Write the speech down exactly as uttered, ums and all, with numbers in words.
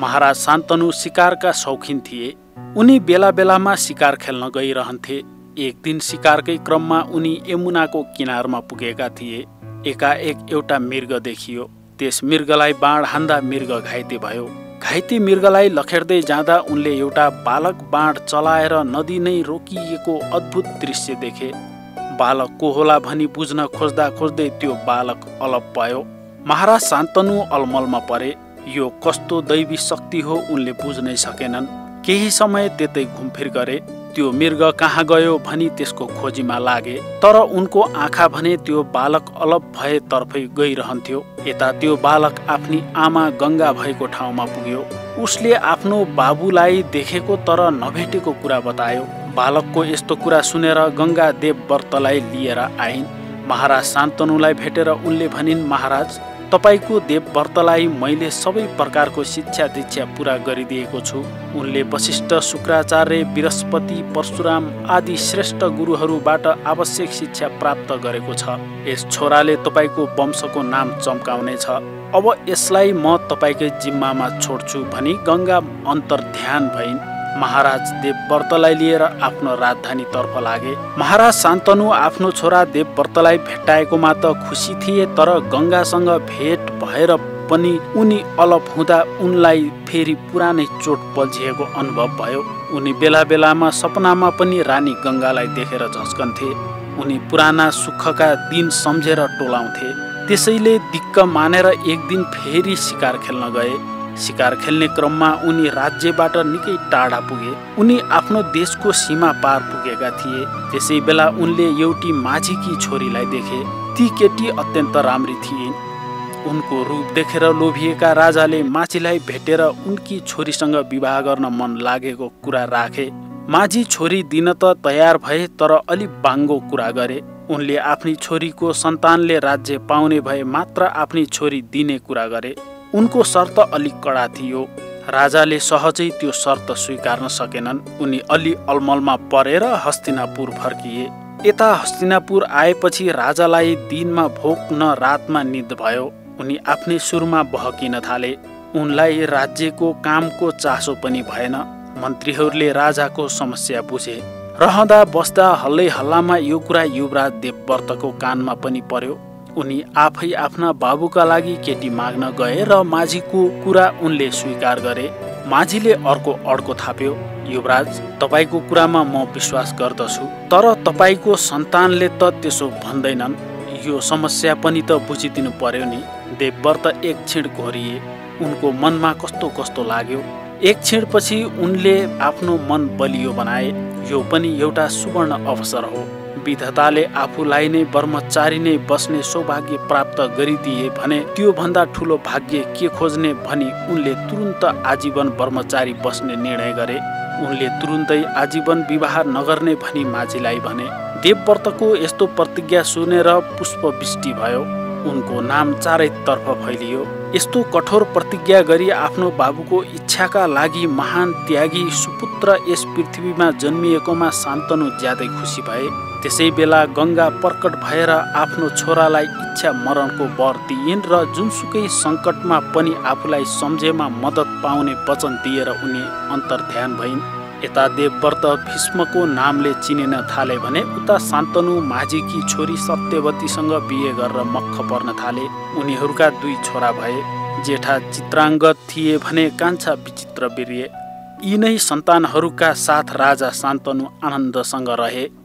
महाराज शान्तनु शिकारका शौखिन थिए। उनी बेला बेलामा शिकार खेल्न गइरहन्थे। एक दिन शिकारकै क्रममा उनी यमुनाको किनारमा पुगेका थिए। एकाएक एउटा मृग देखियो। त्यस मृगलाई बाण हान्दा मृग घाइते भयो। घाइते मृगलाई लखेड्दै जाँदा उनले एउटा बालक बाण चलाएर नदी नै रोकिएको अद्भुत दृश्य देखे। बालक को होला भनी बुझ्न खोज्दा खोज्दै त्यो बालक अलप भयो। महाराज शान्तनु अलमलमा परे। यो कस्तो दैवी शक्ति हो उनले बुझ्नै सकेनन्। केही समय त्यतै घुमफिर गरे। त्यो मृग कहाँ गयो भनी त्यसको खोजीमा लागे, तर उनको आँखा भने त्यो बालक अलप भए तर्फै गइरहन्थ्यो। यता त्यो बालक आफ्नी आमा गङ्गा भएको ठाउँमा पुग्यो। उसले आफ्नो बाबुलाई देखेको तर नभेटेको कुरा बतायो। बालकको यस्तो कुरा सुनेर गङ्गा देवव्रतलाई लिएर आइन्। महाराज शान्तनुलाई भेटेर उनले भनिन्, महाराज, तपाईको देवव्रतलाई मैले सबै प्रकारको शिक्षा दीक्षा पुरा गरिदिएको छु। उनले वशिष्ठ, शुक्राचार्य, बृहस्पति, परशुराम आदि श्रेष्ठ गुरुहरूबाट आवश्यक शिक्षा प्राप्त गरेको छ। यस छोराले तपाईको वंशको नाम चम्काउनेछ। अब यसलाई म तपाईकै जिम्मामा छोड्छु भनी गङ्गा अन्तर्ध्यान भइन्। महाराज देवव्रतलाई लिएर आफ्नो राजधानी तर्फ लागे। महाराज शान्तनु आफ्नो छोरा देवव्रतलाई भेट्टाएकोमा त खुसी थिए, तर गङ्गासँग भेट भएर पनि उनी अलप हुँदा उनलाई फेरि पुरानै चोट पल्झिएको अनुभव भयो। उनी बेला बेलामा सपनामा पनि रानी गङ्गालाई देखेर झस्कन्थे। उनी पुराना सुखका दिन सम्झेर टोलाउँथे। त्यसैले दिक्क मानेर एक दिन फेरि शिकार खेल्न गए। शिकार खेल्ने क्रममा उनी राज्यबाट निकै टाढा पुगे। उनी आफ्नो देशको सीमा पार पुगेका थिए। त्यसै बेला उनले एउटी माझीकी छोरीलाई देखे। ती केटी अत्यन्त राम्री थिइन्। उनको रूप देखेर लोभिएका राजाले माझीलाई भेटेर उनकी छोरीसँग विवाह गर्न मन लागेको कुरा राखे। माझी छोरी दिन त तयार भए, तर अलि बाङ्गो कुरा गरे। उनले आफ्नी छोरीको सन्तानले राज्य पाउने भए मात्र आफ्नी छोरी दिने कुरा गरे। उनको शर्त अलिक कडा थियो। राजाले सहजै त्यो शर्त स्वीकार्न सकेनन्। उनी अलि अलमलमा परेर हस्तिनापुर फर्किए। यता हस्तिनापुर आएपछि राजालाई दिनमा भोक न रातमा निद भयो। उनी आफ्नै सुरमा बहकिन थाले। उनलाई राज्यको कामको चासो पनि भएन। मन्त्रीहरूले राजाको समस्या बुझे। रहँदा बस्दा हल्लै हल्लामा यो कुरा युवराज देवव्रतको कानमा पनि पर्यो। उनी आफै आफ्ना बाबुका लागि केटी माग्न गए र माझीको कुरा उनले स्वीकार गरे। माझीले अर्को अड्को थाप्यो, युवराज, तपाईको कुरामा म विश्वास गर्दछु, तर तपाईको सन्तानले त त्यसो भन्दैनन्। यो समस्या पनि त बुझिदिनु पर्यो नि। देवव्रत एक क्षण घोरिए। उनको मनमा कस्तो कस्तो लाग्यो। एक क्षणपछि उनले आफ्नो मन बलियो बनाए। यो पनि एउटा सुवर्ण अवसर हो। विधाताले आफूलाई नै ब्रह्मचारी नै बस्ने सौभाग्य प्राप्त गरिदिए भने त्यो भन्दा ठुलो भाग्य के खोज्ने भनी उनले तुरुन्त आजीवन ब्रह्मचारी बस्ने निर्णय गरे। उनले तुरुन्तै आजीवन विवाह नगर्ने भनी माझीलाई भने। देवव्रतको यस्तो प्रतिज्ञा सुनेर पुष्पवृष्टि भयो। उनको नाम चारैतर्फ फैलियो। यस्तो कठोर प्रतिज्ञा गरी आफ्नो बाबुको इच्छाका लागि महान त्यागी सुपुत्र यस पृथ्वीमा जन्मिएकोमा शान्तनु ज्यादै खुसी भए। त्यसै बेला गङ्गा प्रकट भएर आफ्नो छोरालाई इच्छा मरणको वर दिइन् र जुनसुकै सङ्कटमा पनि आफूलाई सम्झेमा मद्दत पाउने वचन दिएर उनी अन्तर्ध्यान भइन्। यता देवव्रत भीष्मको नामले चिनिन थाले भने उता शान्तनु माझीकी छोरी सत्यवतीसँग बिहे गरेर मक्ख पर्न थाले। उनीहरूका दुई छोरा भए। जेठा चित्राङ्गद थिए भने कान्छा विचित्र वीर्य। यिनै सन्तानहरूका साथ राजा शान्तनु आनन्दसँग रहे।